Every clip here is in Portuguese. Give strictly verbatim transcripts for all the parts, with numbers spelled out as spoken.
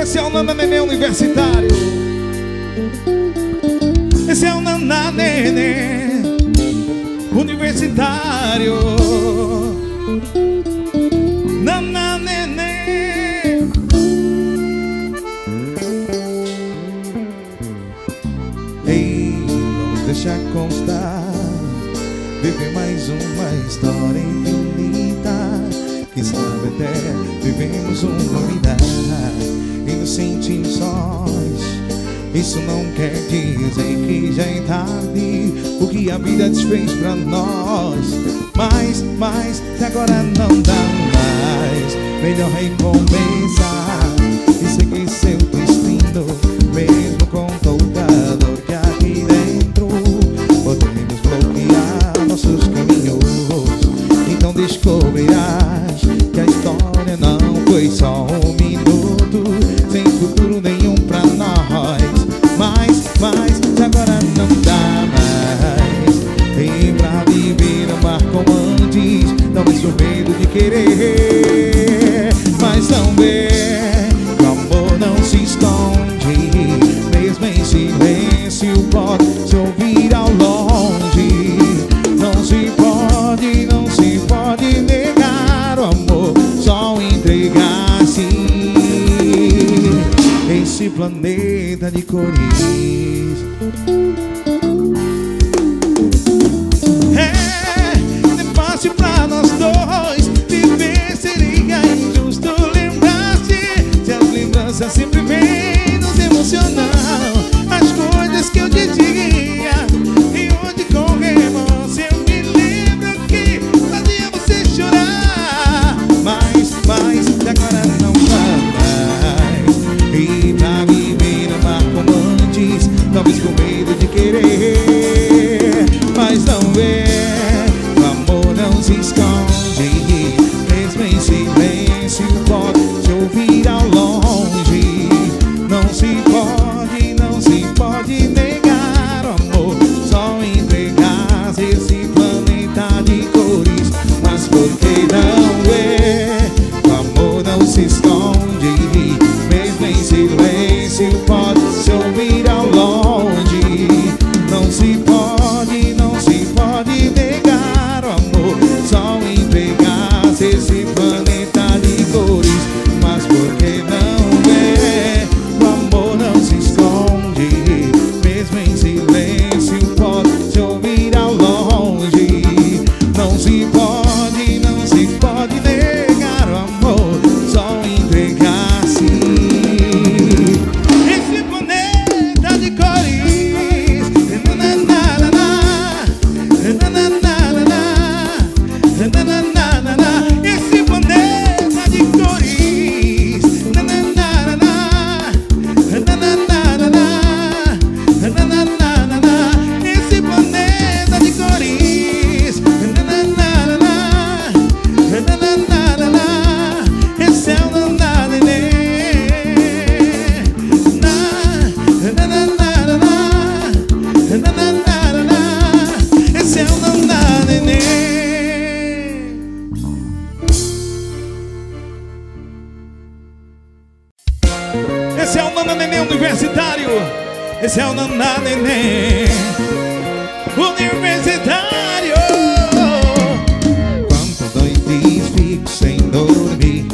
Esse é o Nana Nenê Universitário. Esse é o Nana Nenê Universitário. Nana Nenê. Ei, vamos deixar constar, viver mais uma história infinita. Quem sabe até vivemos uma vida inocentes sós. Isso não quer dizer que já é tarde, o que a vida desfez pra nós. Mas, mas, se agora não dá mais, melhor recomeçar e seguir seu destino, mesmo com toda a dor que aqui dentro. Podemos bloquear nossos caminhos, então descobrirás que a história não foi só um minuto, sem futuro nenhum pra nós. Mas, mas, se agora não dá mais, e pra viver no mar como antes, não mais o medo de querer. Mas não vê, o amor não se esconde, mesmo em silêncio pode se ouvir ao longe. Não se pode, não se pode negar o amor, só entregar-se. Esse planeta de cores é, é fácil pra nós dois viver, seria injusto lembrar-se. Se as lembranças sempre vêm nos emocionar, as coisas que eu te diria e onde corremos, eu me lembro que fazia você chorar. Mas, mas, agora não vai mais, e pra viver no mar como antes, talvez com medo de querer. Mas não vê, o amor não se esconde, mesmo em silêncio pode se ouvir ao longe. Não se pode, não se pode negar o amor, só entregar esse planeta de cores. Mas por que não vê, o amor não se esconde, mesmo em silêncio pode se ouvir ao longe. Não se pode, não se pode negar o amor, só entregar esse planeta de cores. Mas por que não vê, o amor não se esconde, mesmo em silêncio pode se ouvir ao longe. Não se pode, não se pode negar o amor, só entregar-se. Esse planeta de cores, nananana, nananana, nananana. Esse planeta de cores, nananana, nananana, nananana. Esse planeta de cores, nananana, nananana. Esse é o Nana Nenê. Esse é o Nana Nenê. Esse é o Nana Nenê Universitário. Esse é o Nana Nenê Universitário. Quantas noites fico sem dormir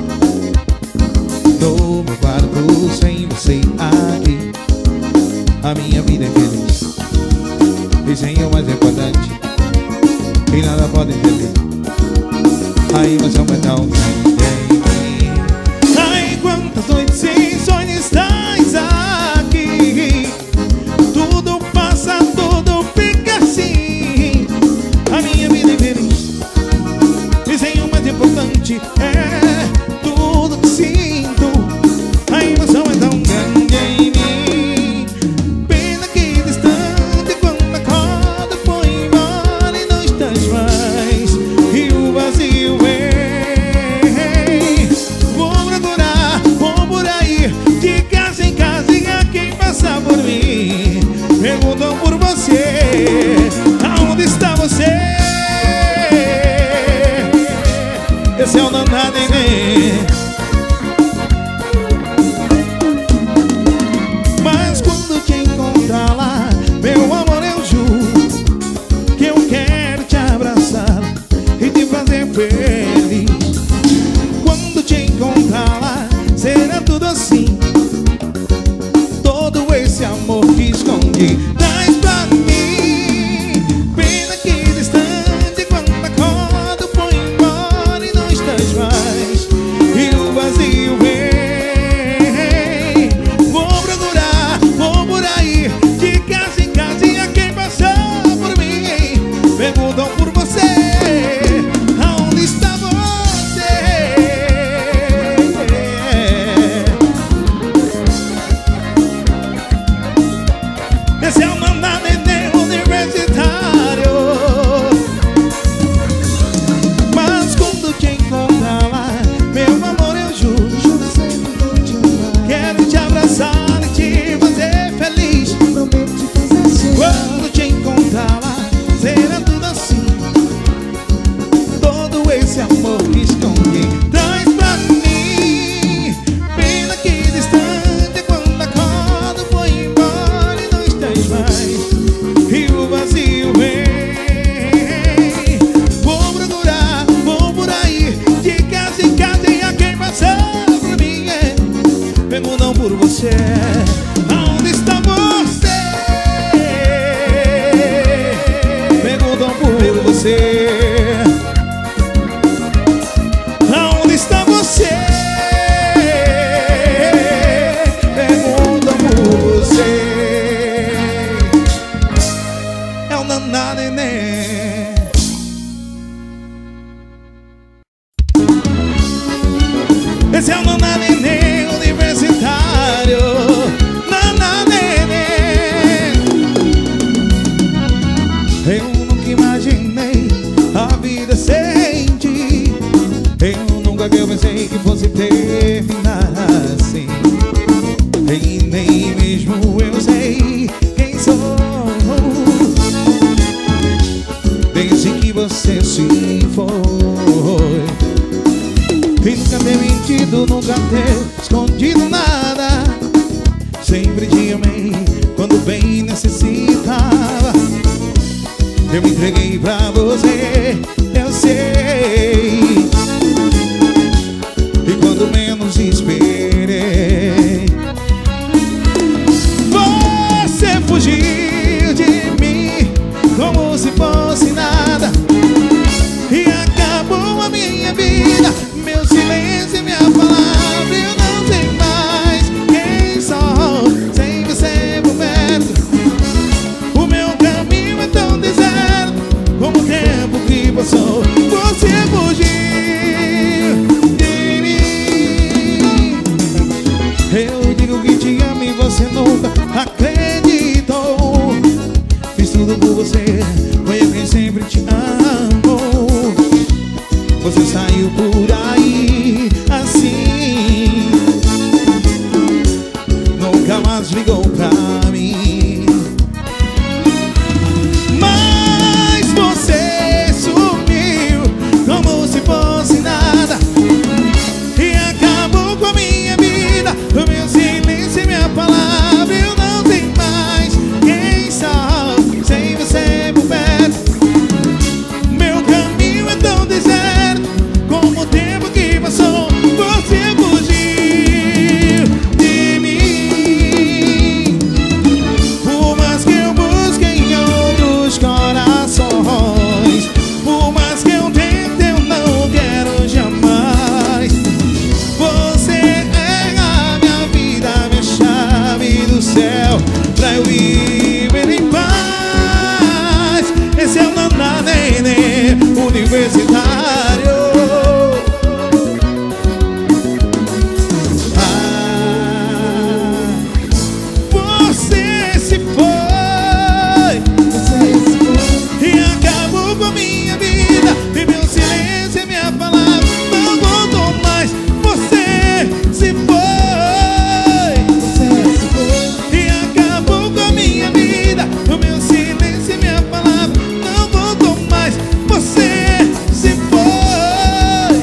no meu quarto sem você aqui. A minha vida é feliz, e sem o mais importante, que nada pode entender. A emoção é tão grande em mim. Ai, quantas noites sem sonho estás aqui. Tudo passa, tudo fica assim. A minha vida é feliz, e sem o mais importante, é tudo que sinto. A emoção é tão grande em mim. Pena que distante, quando acordo foi embora e não estás mais, e o vazio vem. por você. Aonde está você? Perguntam por você. Aonde está você? Perguntam por você. É o Naná Neném. Esse é o Naná Neném universitário. Naná Neném. Eu nunca imaginei a vida sem ti. Eu nunca que eu pensei que fosse terminar assim. E nem mesmo eu sei quem sou. Desde que você se foi, e nunca ter mentido, nunca ter escondido nada. Sempre te amei quando bem necessitava. Eu me entreguei pra você, eu sei. E quando menos esperei, você fugiu de mim como se fosse nada. E acabou a minha vida, meu silêncio e minha palavra. Eu não sei mais quem sou sem você por perto. O meu caminho é tão deserto como o tempo que passou. Você fugiu de mim. Eu digo que te amo e você nunca acreditou. Fiz tudo por você, foi eu quem sempre te amou. Você saiu por aí assim, nunca mais ligou pra mim. Mas você sumiu como se fosse nada. E acabou com a minha vida, o meu silêncio e minha palavra. Eu não sei mais quem sou sem você por perto. Meu caminho é tão deserto como o tempo que passou. Você fugiu de mim. Por mais que eu busque em outros corações, por mais que eu tente, eu não quero jamais. Você é a minha vida, minha chave do céu, pra eu viver em paz. Esse é o Naná Neném universitário. Ah, você se foi, você se foi e acabou com a minha vida. E meu silêncio e minha palavra não voltou mais. Você se foi, você se foi e acabou com a minha vida. O meu silêncio e minha palavra não voltou mais. Você se foi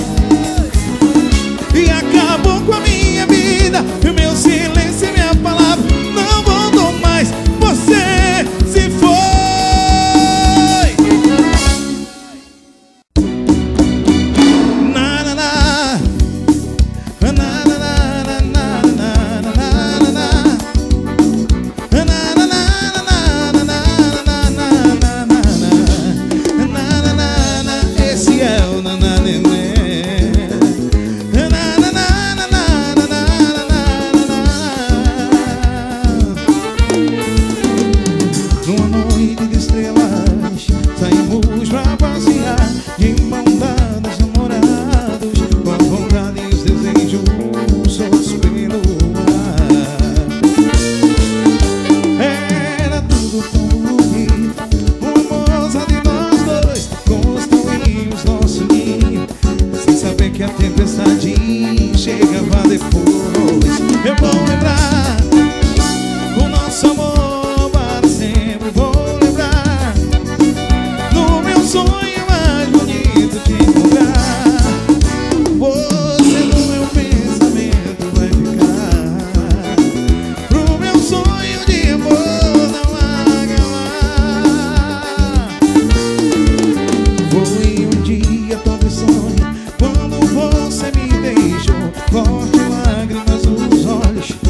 e acabou com a minha vida. O meu silêncio e minha palavra não voltou mais. Você se foi. Na, na, na. Na, na, na, na, na, na, na, na, na. Na, na, na, na, na, na, na, na, na, na, na. Esse é o Naná Neném. Na, na, na, na, na, na, na, na, na. Numa noite de estrelas, saímos pra passear de mão dadas, namorados, com a vontade e os desejos soltos pelo ar. Era tudo tão bonito, uma moça de nós dois, construímos nosso ninho, sem saber que a tempestade chegava depois. Eu vou lembrar o nosso amor para sempre, vou lembrar do meu sonho mais bonito de encontrar. Você no meu pensamento vai ficar, pro meu sonho de amor não acabar. Foi um dia tão sonho quando você me deixou, forte lágrimas nos olhos.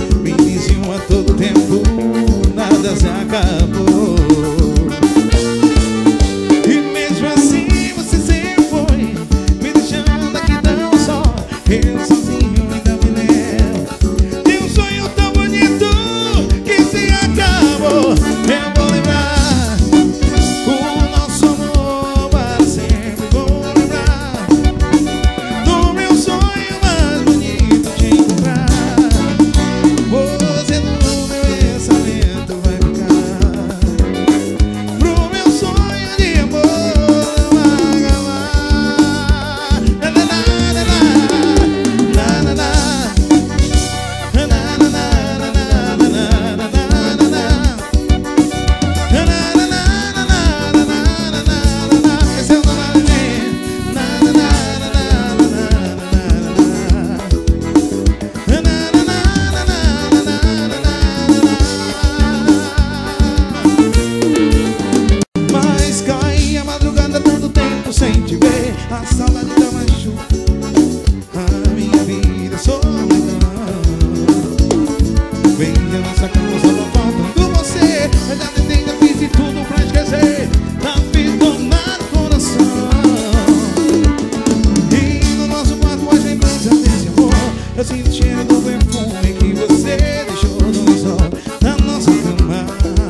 cheiro do perfume que você deixou no sol da nossa cama.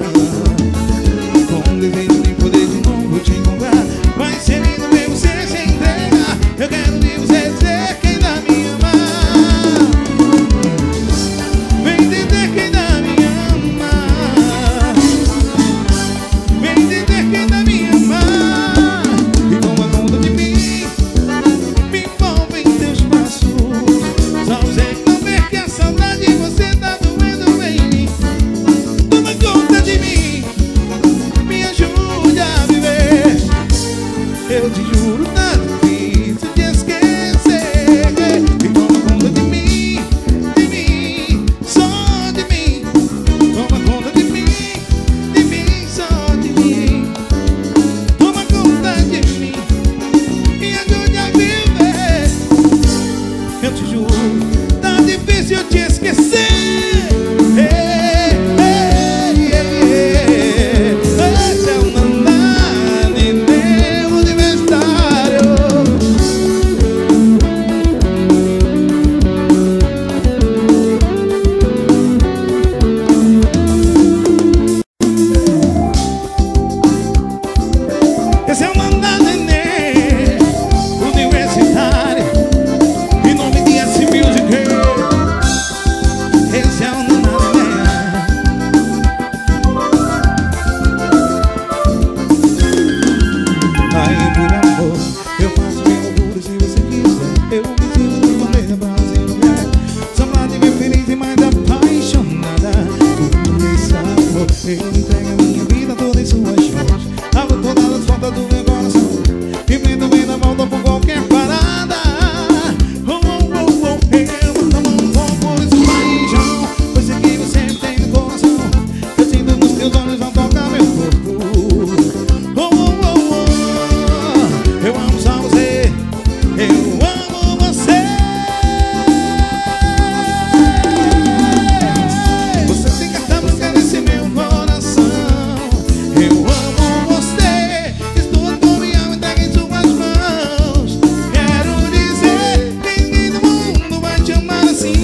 Com desejo de poder de novo te encontrar. Vai ser lindo ver você se entregar. Eu quero ver você dizer que ainda me ama. Vem dizer que ainda me ama. Vem dizer que ainda me ama. E toma conta de mim, me envolve em teus braços. Só você não vê que a saudade de você tá doendo em mim. Toma conta de mim, me ajude a viver. Eu te juro, tá difícil de esquecer. E toma conta de mim, de mim, só de mim. Toma conta de mim, de mim, só de mim. Toma conta de mim, me ajude a viver. Eu te juro, tá difícil de esquecer. Ei, ei, ei, ei. Esse é o Nanani universitário. Esse é o Nanani universitário. Em nome de S Music. Esse é o Nanani. Aí por amor eu faço minha loucura se você quiser. Eu me sinto de maneira brasileira. Só pra te ver feliz e mais apaixonada por esse amor. Eu entrego a minha vida toda em suas mãos. Abro todas as portas do meu coração e prendo bem na volta por qualquer parada. Oh, oh, oh, oh, eu mando a mão por esse paixão. Pois sei que você tem no coração. Eu sinto nos teus olhos ao tocar meu corpo. Oh, oh, oh, oh, eu amo só você. Eu amo você. Você tem carta branca nesse meu coração. Eu amo você. Estou com minha alma entregue em suas mãos. Quero dizer, ninguém no mundo vai te amar assim.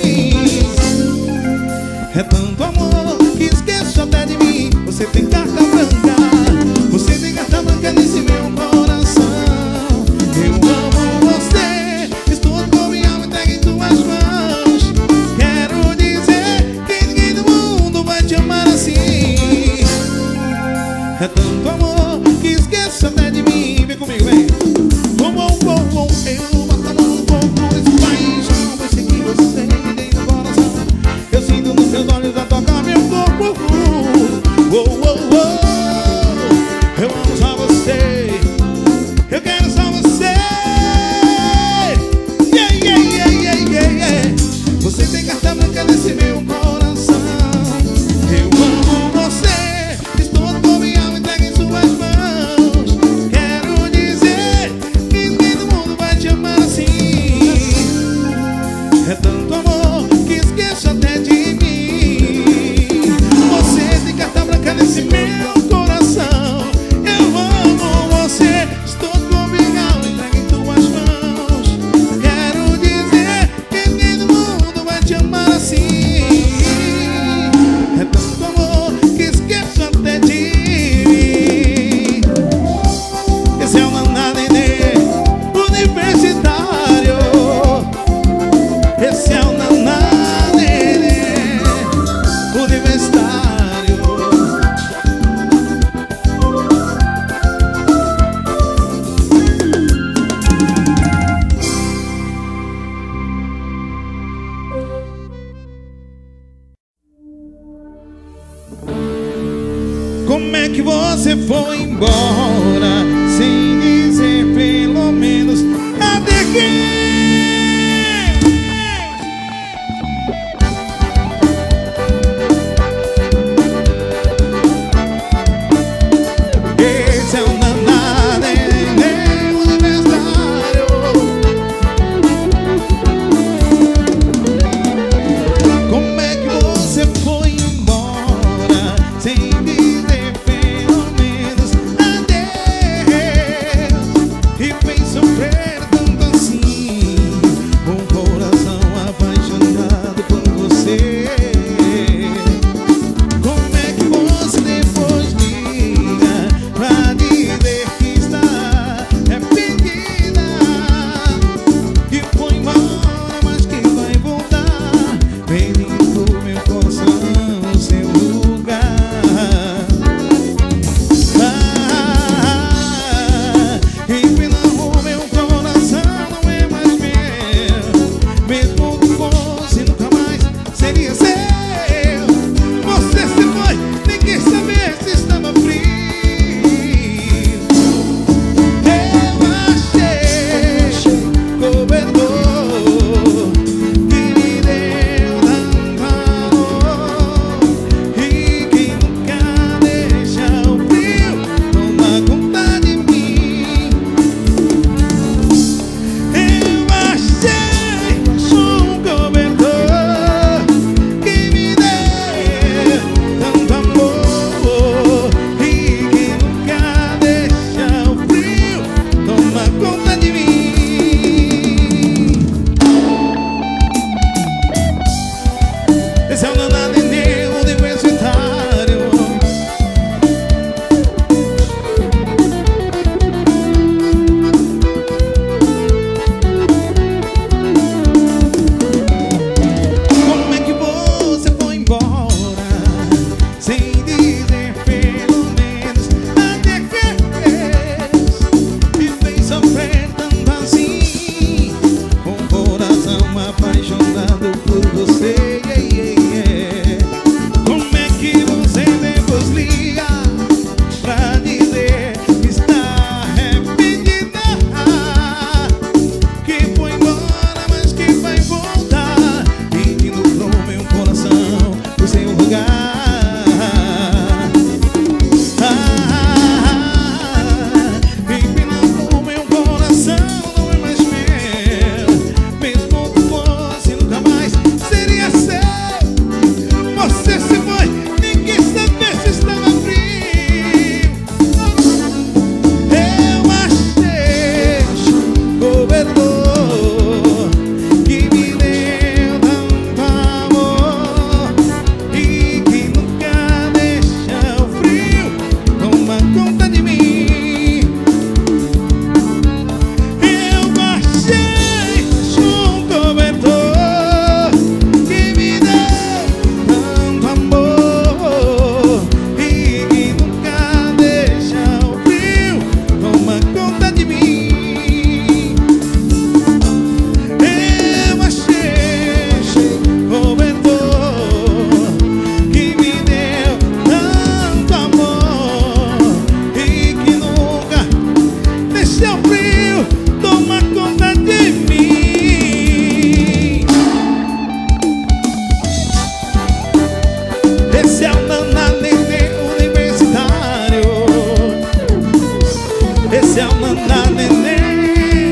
É tanto amor que esqueço até de mim. Você tem carta branca. Você tem carta branca nesse meu coração. Eu amo você. Estou com minha alma entregue em tuas mãos. Quero dizer que ninguém no mundo vai te amar assim. É tanto amor que esqueço até de mim. Vem comigo, vem. Oh, oh, oh, oh, eu mato a mão um pouco nesse paixão. Pois sei que você me tem no coração. Eu sinto nos teus olhos a tocar meu corpo. Oh, oh, oh, eu amo só você. Eu quero só você. Yeah, yeah, yeah, yeah, yeah, yeah. Você tem carta branca nesse meu coração. Eu amo você. Estou com minha alma entregue em suas mãos. Quero dizer que ninguém no mundo vai te amar assim. É tanto amor que esqueço até de mim. Você tem carta branca nesse meu coração. Eu amo você. Estou com minha alma entregue em tuas mãos. Quero dizer que ninguém no mundo vai te amar assim. É tanto amor que esqueço até de mim. Esse é o Nanani universitário. Esse é o Nanani universitário. Como é que você foi embora sem dizer pelo menos até que? Esse é o Nanani universitário. Como é que você foi embora sem dizer pelo menos adeus? na neném.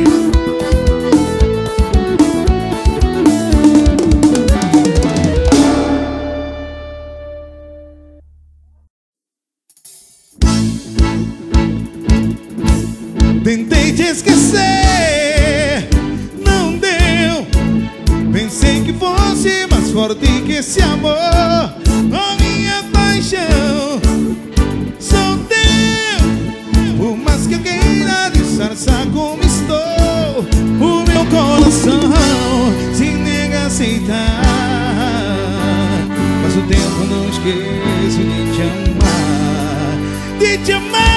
Tentei te esquecer, não deu. Pensei que fosse mais forte que esse amor. Oh, minha paixão, sou teu. Por mais que eu queira disfarçar como estou, o meu coração se nega a aceitar. Mas o tempo não esqueço de te amar, de te amar.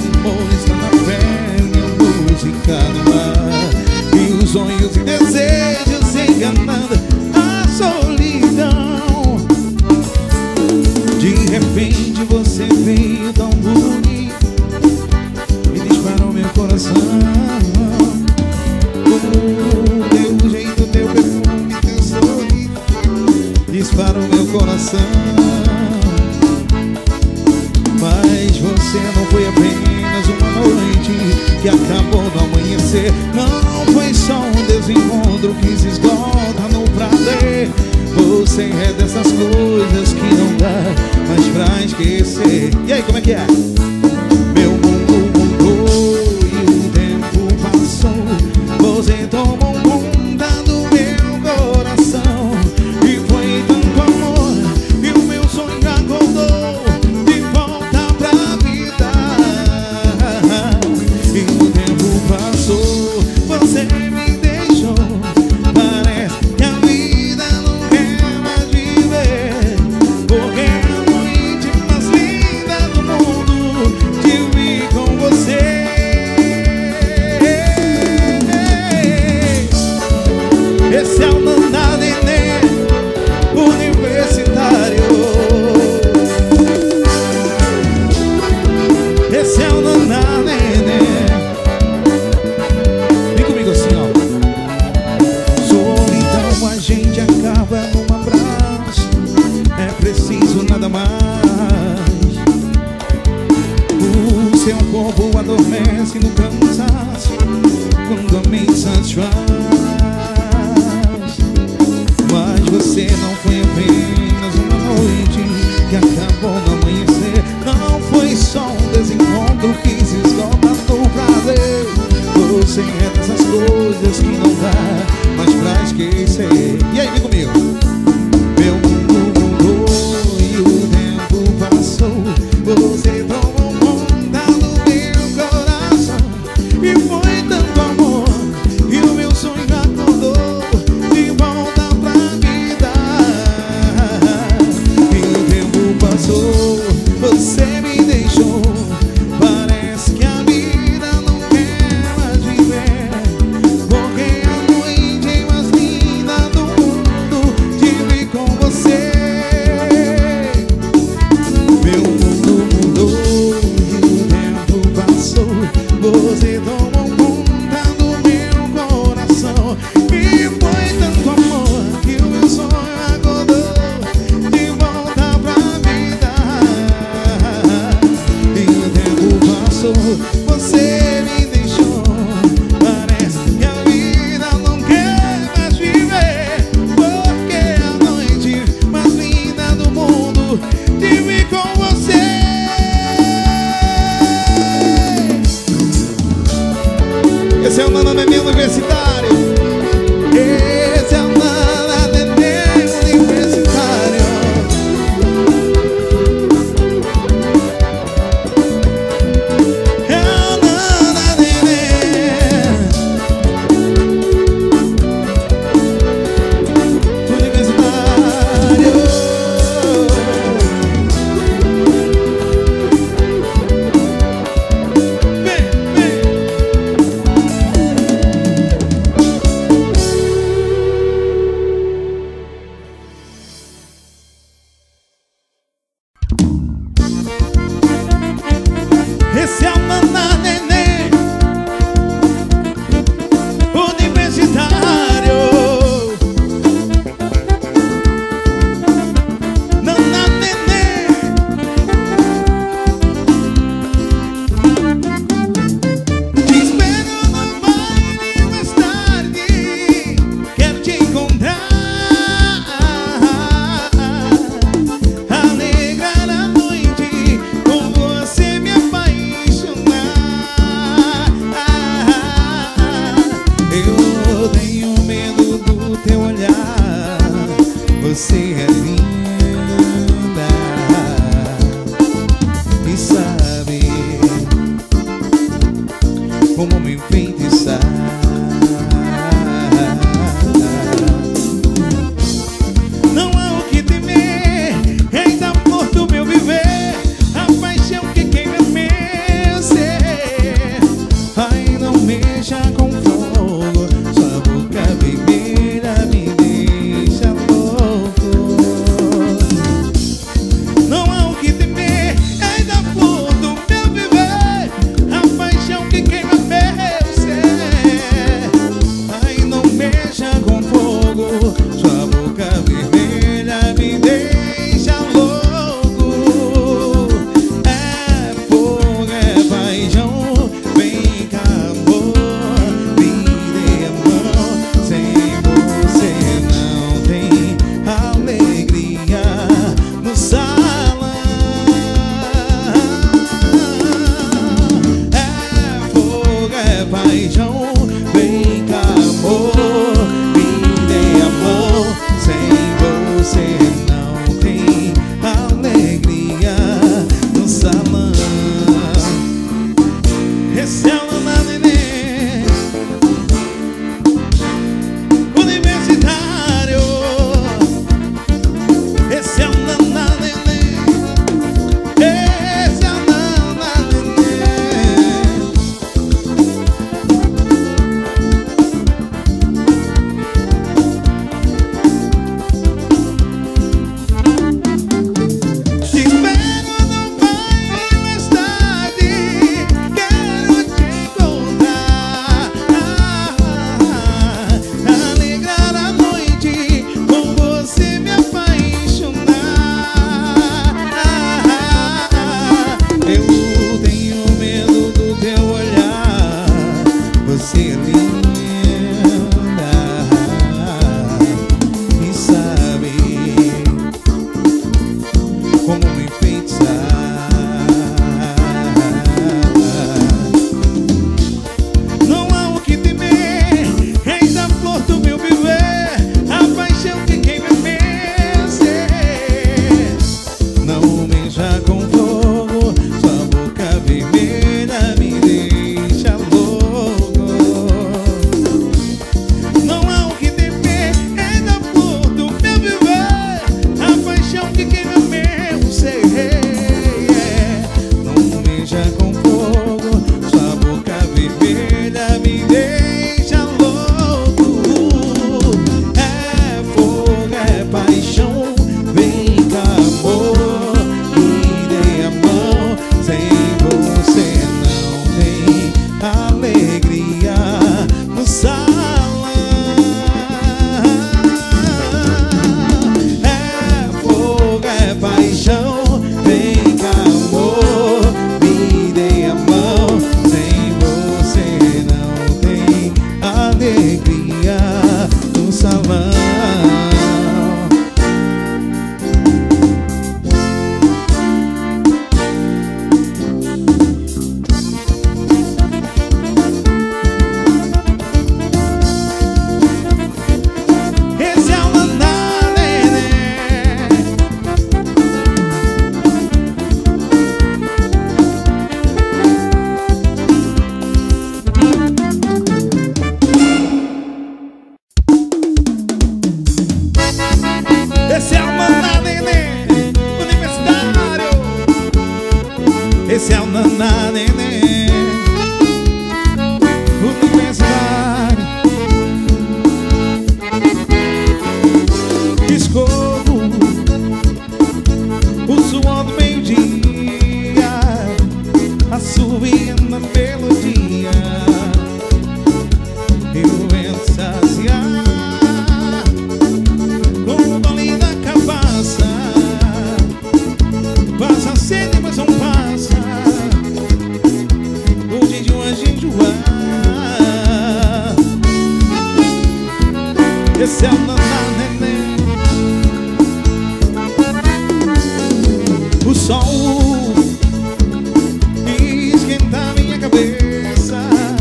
sonhos e desejos. repente você veio tão bonito e disparou meu coração. O teu jeito, teu perfume, teu sorriso disparou meu coração. Mas você não foi apenas uma noite que acabou no amanhecer. Não foi só um desencontro que se esgota no prazer. Você é dessas coisas que não dá mais pra esquecer. E aí, como é que é? Meu mundo mudou e o tempo passou. Você tomou conta do meu coração e foi tanto amor e o meu sonho acordou de volta pra vida. E o tempo passou, você me deixou. Parece que a vida não quer mais viver, porque a noite mais linda do mundo tive com você. Esse é o Naná Nenê Universitário. Esse é o Naná Nenê. Vem comigo assim, ó. Solidão a gente acaba num abraço, é preciso nada mais. O seu corpo adormece no cansaço quando a mente satisfaz. Mas você não foi apenas uma noite que acabou no amanhecer. Não foi só um desencontro que se esgota no prazer. Você é dessas coisas que não dá mais pra esquecer. E aí, vem comigo. Meu mundo mudou e o tempo passou. Você tomou conta do meu coração e foi tanto amor e o meu sonho acordou de volta pra vida. E o tempo passou, você me deixou. Parece que a vida não quer mais viver, porque a noite mais linda do mundo tive com você. Meu mundo mudou e o tempo passou. Você tomou conta do meu coração e foi tanto amor que o meu sonho acordou de volta pra vida. E o tempo passou, você me deixou. Parece que a vida não quer mais viver, porque a noite mais linda do mundo tive com você. Esse é o Naná Nenê Universitário. Esse é o Naná Nenê Universitário. É o Naná Nenê Universitário. Vem, vem. Esse é o Naná Nenê Universitário. Naná Nenê. Te espero no baile mais tarde, quero te encontrar, alegrar a noite, com você me apaixonar. enfeitiçar. Não há o que temer, és a flor do meu viver, a paixão que queima meu ser. Não mexa com fogo, sua boca vermelha me deixa louco. Não há o que temer, és a flor do meu viver, a paixão que queima meu ser. Não mexa com fogo, sua boca vermelha me deixa louco. É fogo, é paixão, vem cá amor, me dê a mão. Sem você não tem alegria no salão. É fogo, é paixão, vem cá amor, me dê a mão. Sem você não tem alegria no salão. Esse é o Naná Neném. Esse é o Naná Neném universitário. Esse é o Naná Neném universitário. Escovo o suor do meio-dia, assobiando a melodia, e o vento saciar com o gole na cabaça. Passa sede, mas não passa o jejum a jejuar. Esse é o Naná Neném. O sol esquenta minha cabeça.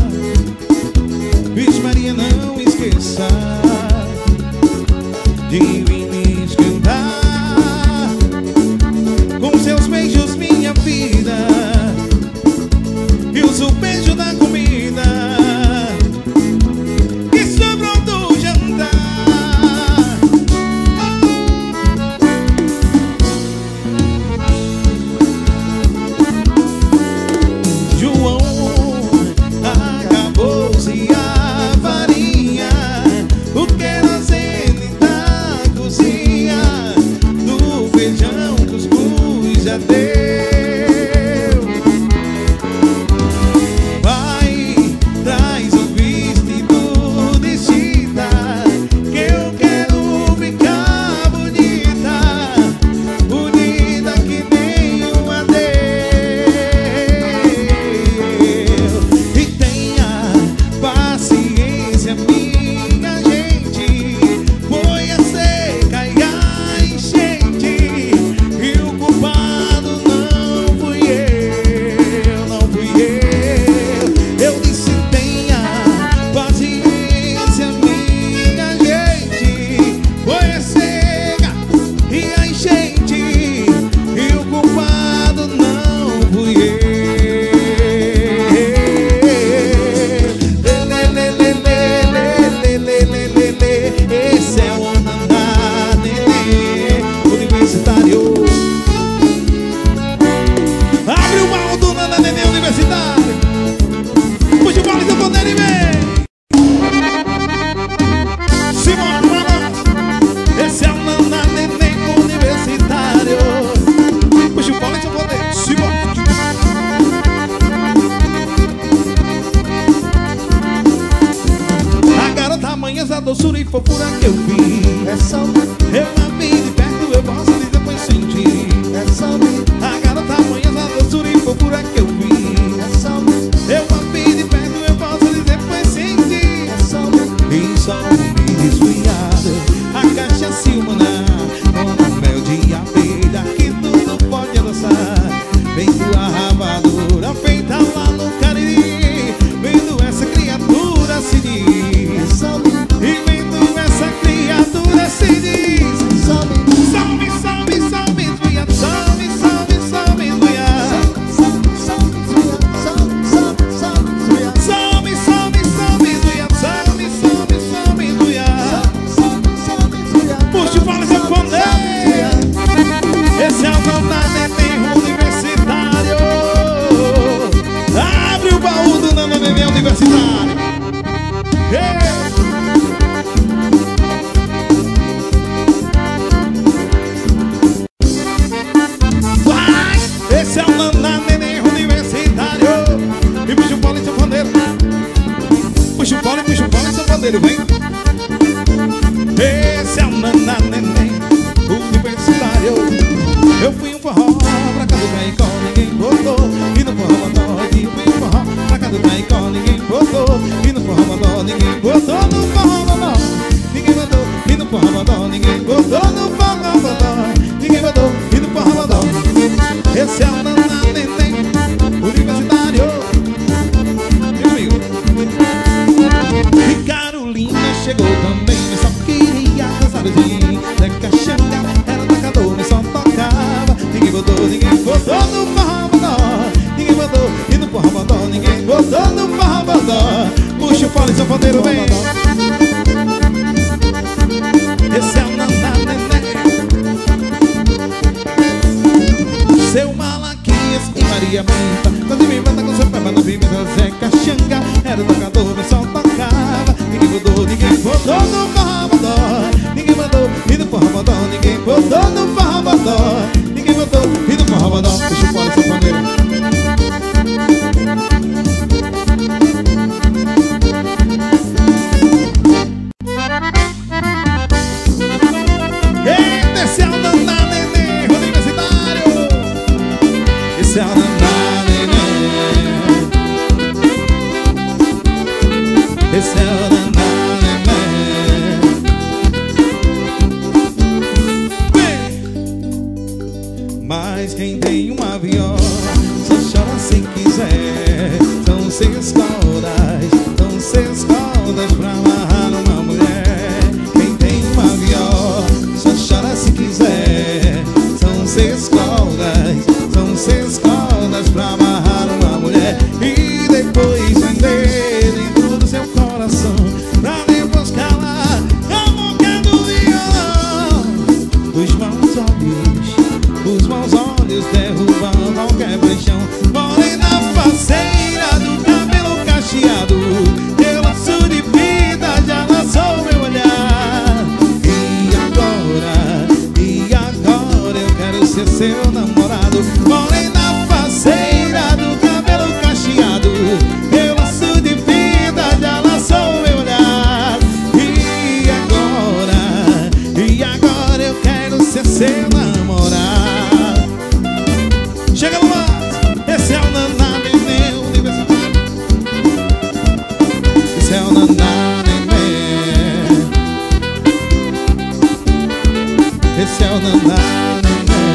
Vixe Maria, não esqueça de me esquentar com seus beijos, minha vida, e o seu beijo da comida que sobrou do jantar. João, acabou-se a farinha, o querosene da cozinha, do feijão, cuscuz já deu. Vai, traz o vestido de chita, que eu quero ficar bonita, bonita que nem uma Deus. E tenha paciência, minha gente, foi a seca e a enchente, e o culpado não fui eu, não fui eu. Eu disse tenha paciência, minha gente, foi a seca e a enchente, e o culpado não fui eu. Esse é o Naná Neném universitário. Abre o mal do Naná Neném universitário. Puxa o bola e seu poder e vem. Simão, vamos. Esse é o Naná Neném universitário. Puxa o bola e seu poder. Simão. A garota amanhã, a doçura e fofura que eu vi, É só eu a vi de perto, eu posso lhe depois sentir. é só A garota amanhã, a doçura e fofura que eu vi, é só eu a vi de perto, eu posso lhe depois sentir. é só E só me desviado, a caixa se humana, com o mel de abelha, que tudo pode adoçar. é o Naná Neném Universitário. E puxa o polo e sanfoneiro. Puxa o polo, puxa o polo e sanfoneiro, vem. Esse é o Naná Neném Universitário. Eu fui um forró pra cá do Caicó, ninguém botou. E no forró mandou aqui, fui um forró pra cá do Caicó, ninguém botou. E no forró mandou, ninguém botou. No forró mandou, ninguém botou. E no forró mandou, ninguém botou. No forró mandou, ninguém botou. E no forró mandou. Esse é o Naná Neném Universitário. E comigo. E Carolina chegou também, mas só queria dançar o dia. Zeca Xanga era tocador, mas só tocava. Ninguém botou, ninguém botou no forró mandó. Ninguém botou, e no forró mandó, ninguém botou no forró mandó. Puxa o fole, sanfoneiro, vem. Esse é o Naná Neném. Seu Malaquias e Maria Mita, quando me mata com seu pai, mas não vi mesmo. Zeca Xanga era tocador, mas só tocava. Ninguém botou, ninguém botou no forró mandó. Ninguém botou, e no forró mandó, ninguém botou no forró mandó. Ninguém botou, e no forró mandó. Puxa o fole, sanfoneiro. Esse é o Naná Neném Universitário. Esse é o Naná Neném. Esse é o Naná Neném. Vem. Mas quem tem uma viola só chora se quiser. São seis cordas, são seis cordas pra amarrar uma mulher. Quem tem uma viola só chora se quiser. São seis cordas, são seis cordas pra amarrar uma mulher. E depois vender dentro do seu coração, pra depois calar a boca do violão. Os maus olhos, os maus olhos derrubam qualquer paixão. Morena faceira do cabelo cacheado, teu laço de vida já laçou meu olhar. E agora, e agora eu quero ser seu namorado. Morena faceira do cabelo cacheado, teu laço de vida já laçou meu olhar. E agora, e agora eu quero ser seu namorado. Chega no mar, esse é o Naná Neném Universitário. Esse é o Naná Neném. Esse é o Naná Neném.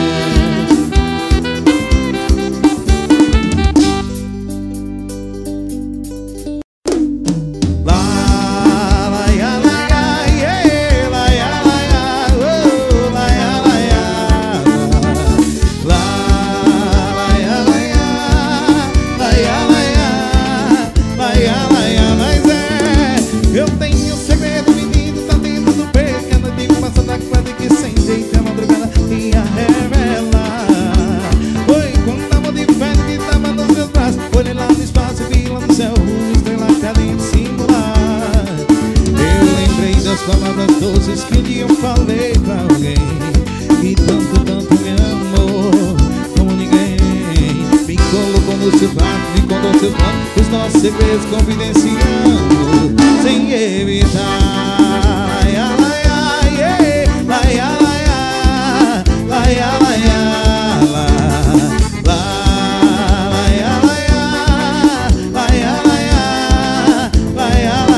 Lá, lá, ia, lá, ia, iê, lá, ia, lá, ia, oh, lá, ia, lá, ia, lá, lá, ia, lá, ia, lá, ia, lá, ia, lá, ia, lá, ia. Mas é, eu tenho um segredo, menino, tá dentro do peito. Cada dia passando a quadra que sem jeito é madrugada ia revelar. Oi, quando tava de férias que tava nos seus braços, olhei lá no espaço e vi lá no céu uma estrela cadente singular. Eu lembrei das palavras doces que um dia eu falei pra alguém que tanto, tanto me amou como ninguém. Me colocou no seu braço, me contou seus planos, os nossos segredos confidenciando sem evitar. Laia, laia, iê, laia, laia, laia, laia, lá, lá, laia, laia, laia, laia, laia,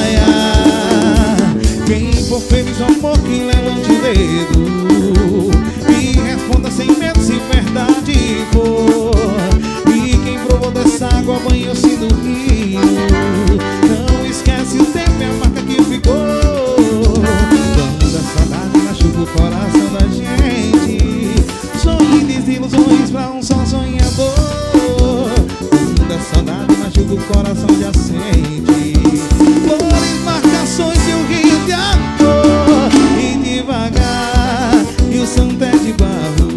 laia. Quem for feliz no amor que levante o dedo e responda sem medo se verdade for. E quem provou dessa água banhou-se no rio, não esquece o tempo e a marca que ficou. Quando a saudade machuca o coração da gente, sonhe desilusões pra um só sonhador. Quando a saudade machuca o coração de acende, flores, marcações e o rio de amor. E devagar, e o santo é de barro,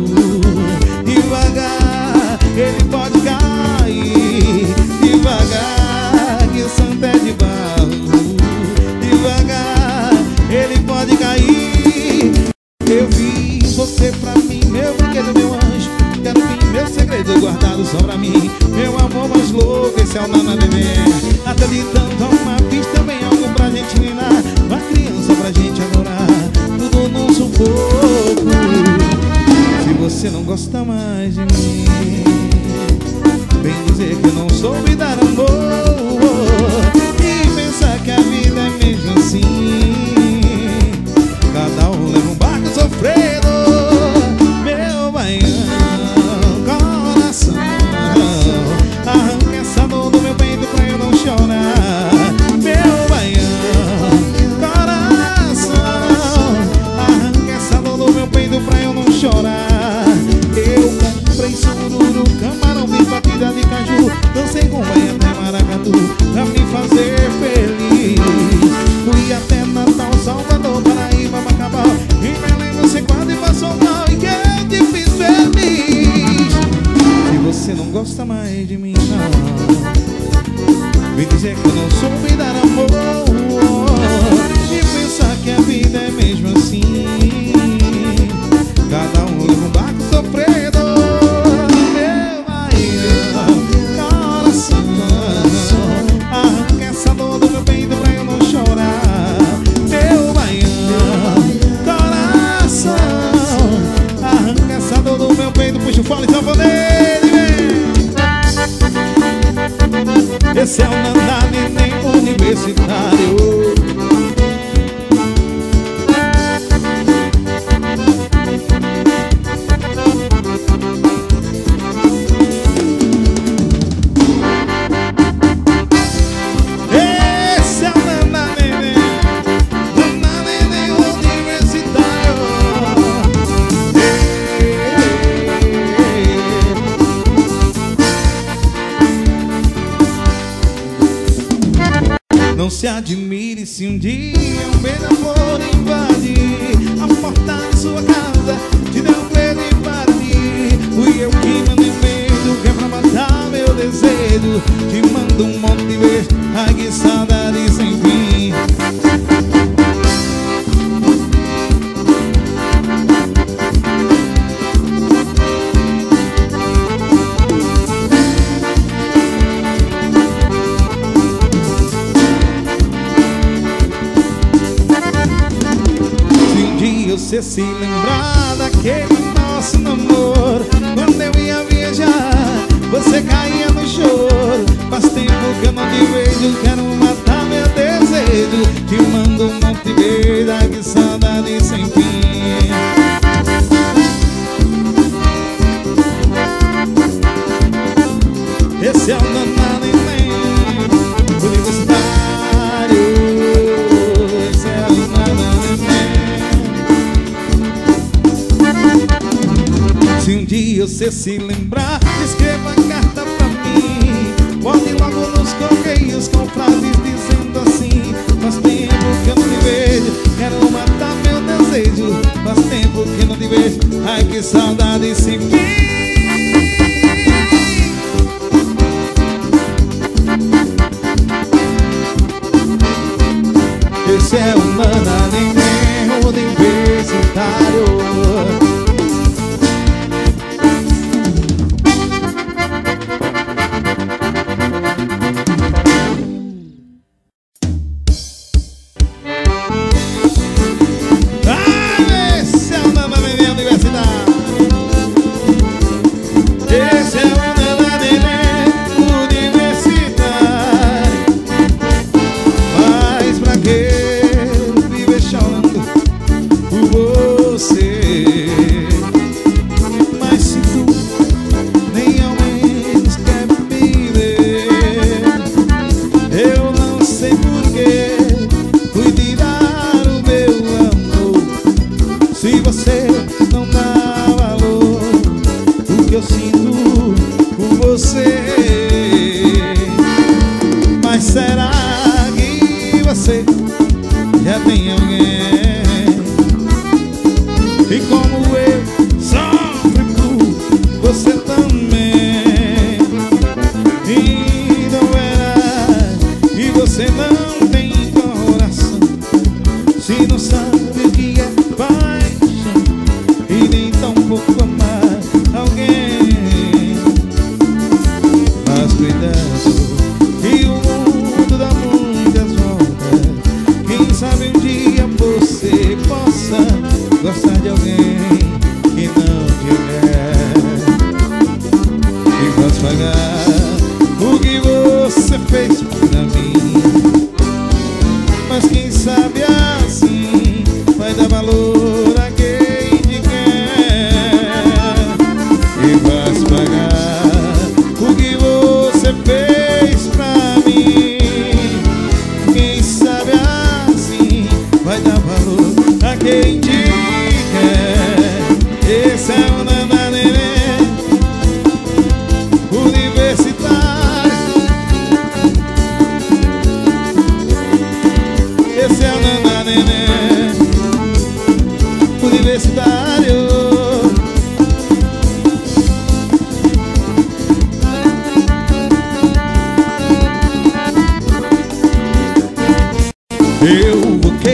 devagar, ele pode cair. Devagar, que o santo é de barro, devagar, ele pode cair. Eu fiz você pra mim, meu brinquedo, meu anjo. Quero vir, meu segredo guardado só pra mim. Meu amor mais louco, esse é o Nana Nenê. Até de tanto uma pista, também algo pra gente ninar. Uma criança pra gente adorar, tudo num sufoco. Se você não gosta mais de mim, vem dizer que eu não soube dar amor e pensar que a vida é mesmo assim. Cada um leva um barco sofrendo. Meu baiano, coração, arranca essa dor do meu peito pra eu não chorar. Meu baiano, coração, arranca essa dor do meu peito pra eu não chorar. Eu comprei sururu, camarão, vi batida de caju, dancei com baia até maracatu pra me fazer feliz. Fui até Natal, Salvador, Paraíba, Bacabal, em Belém você quase passou mal e que eu te fiz feliz. Se você não gosta mais de mim, não, vem dizer que eu não soube dar amor e pensar que a vida é mesmo assim. Cada um leva um barco sofrendo. Meu baiano, coração, arranca essa dor do meu peito pra eu não chorar. Meu baiano, coração, arranca essa dor do meu peito. Puxa o fole, sanfoneiro, vem. Esse é o Nana Neném universitário. Não se admire se um dia um beija-flor invadir a porta de sua casa, te deu um medo e partir. Fui eu que mandei medo, que é pra matar meu desejo. Te mando um monte de beijo, ai que saudade sem fim. Você se lembrar daquele nosso namoro, quando eu ia viajar, você caía no choro. Faz tempo que eu não te vejo, quero matar meu desejo. Te mando um monte de beijo, ai que saudade sem fim. Esse é o Nana Neném universitário. Esse é o Nana Neném. Se um dia você se lembrar, escreva carta pra mim. Bote logo nos correios com frases dizendo assim: faz tempo que eu não te vejo, quero matar meu desejo. Faz tempo que eu não te vejo, ai que saudade sem fim. Esse é o Nana Neném universitário.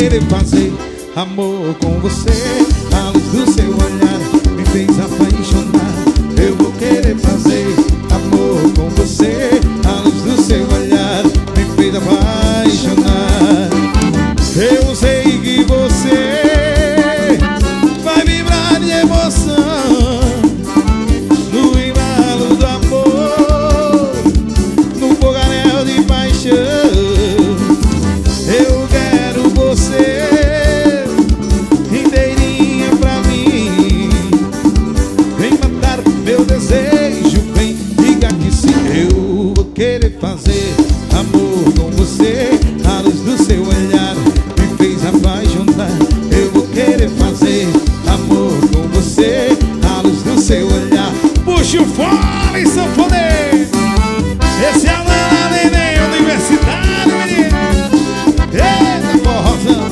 querer fazer amor com você. A luz do seu olhar me fez apaixonar. Eu vou querer fazer amor com você. A luz do seu olhar me fez apaixonar. Eu sei que você vai vibrar de emoção no embalo do amor, no fogaréu de paixão. Eu quero você inteirinha pra mim. Vem matar meu desejo, vem diga que sim. Eu vou querer fazer amor com você. A luz do seu olhar me fez apaixonar. Eu vou querer fazer amor com você. A luz do seu olhar. Puxa o fole, sanfoneiro. Esse é o Lana Neném universitário, menino. Eita, forrozão.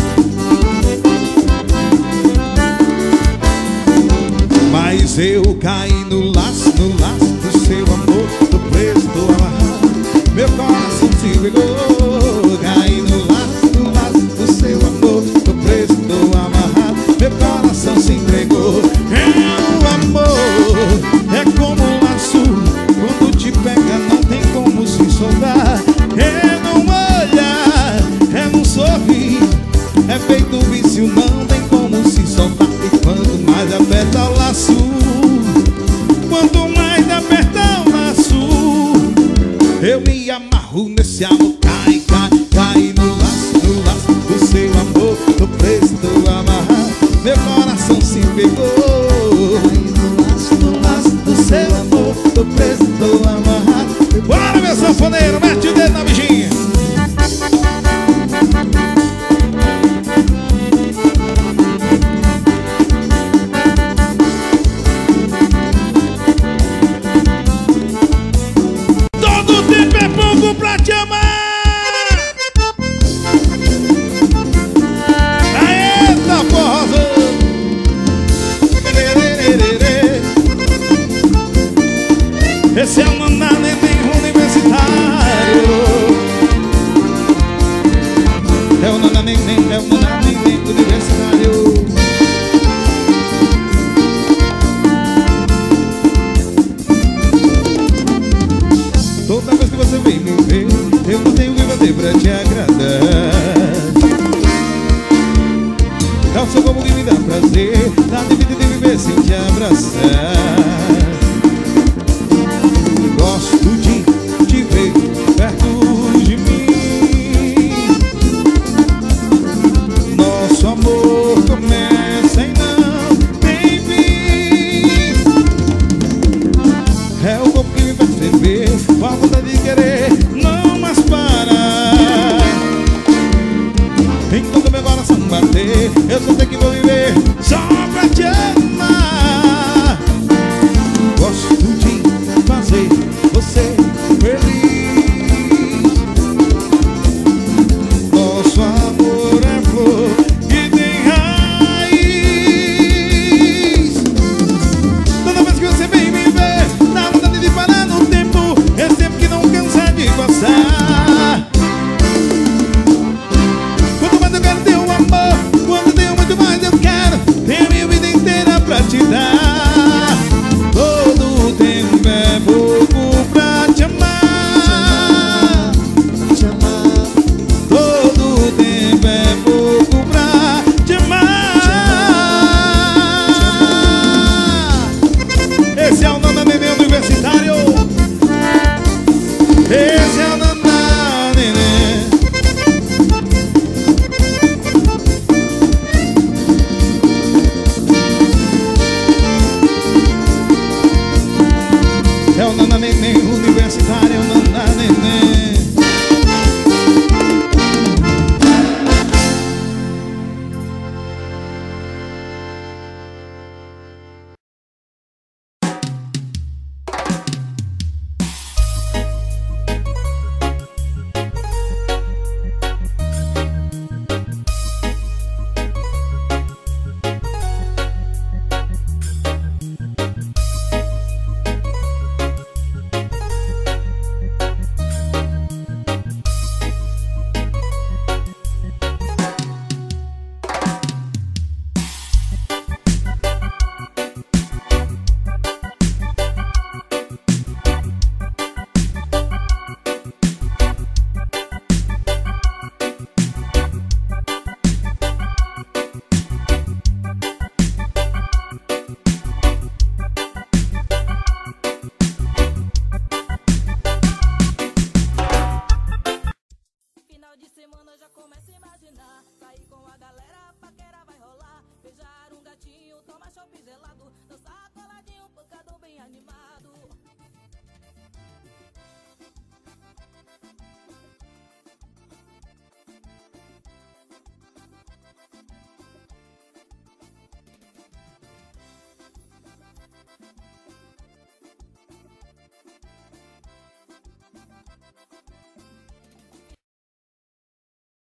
Mas eu caí no laço, no laço do seu amor. Tô preso, tô amarrado, meu coração se pegou. Caí no laço, no laço do seu amor. Tô preso, tô amarrado, meu coração se entregou. É o amor, é como um laço, quando te pega não tem como se soltar. É num olhar, é num sorrir, é feito um vício, não tem como se soltar. E quanto mais aperta o laço, quanto mais aperta o laço, eu me amarro nesse amor. Cai, cai, cai no laço, no laço do seu amor. Tô preso, tô amarrado, meu coração se pegou. Cai no laço, no laço do seu amor. Tô preso, tô amarrado. Bora, meu sanfoneiro, mete o dedo na bichinha. Todo tempo é pouco pra te amar. Aeta, forrozão. Esse é o Lana Neném universitário. É o Lana Neném, é o Lana Neném universitário. Toda vez que você vem me ver, eu não tenho o que fazer pra te agradar. É o seu como que me dá prazer, dá de vida de viver sem te abraçar.